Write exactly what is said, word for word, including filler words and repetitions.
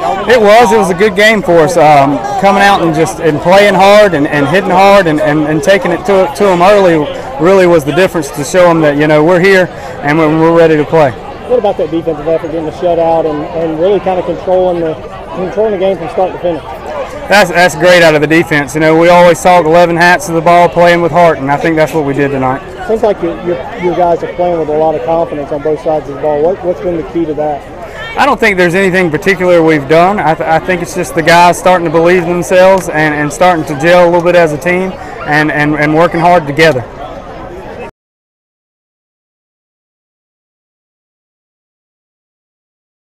It was. It was a good game for us. Um, coming out and just and playing hard and, and hitting hard and, and, and taking it to, to them early really was the difference to show them that, you know, we're here and we're, we're ready to play. What about that defensive effort, getting the shutout and, and really kind of controlling the controlling the game from start to finish? That's that's great out of the defense. You know, we always talk eleven hats to the ball, playing with heart, and I think that's what we did tonight. Seems like you you you guys are playing with a lot of confidence on both sides of the ball. What, what's been the key to that? I don't think there's anything particular we've done. I, th I think it's just the guys starting to believe in themselves and, and starting to gel a little bit as a team and, and, and working hard together.